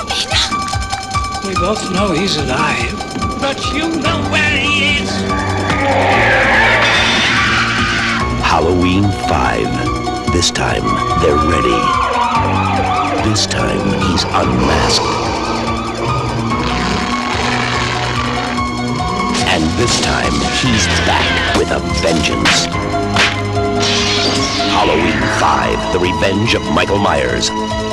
Robin! We both know he's alive, but you know where he is. Halloween 5. This time, they're ready. This time, he's unmasked. And this time, he's back with a vengeance. Halloween 5, The Revenge of Michael Myers.